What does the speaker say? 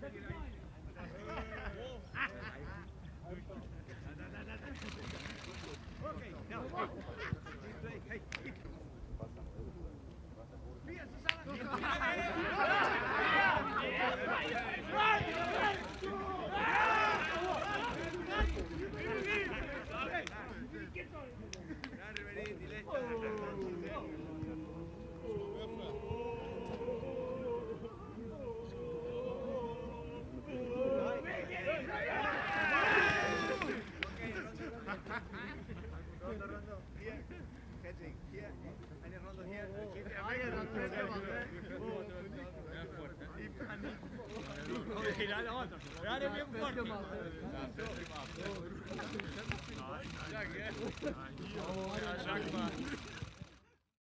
Okay, now. Hey. Rondo, here, catching, here, eine Rondo hier, Ja,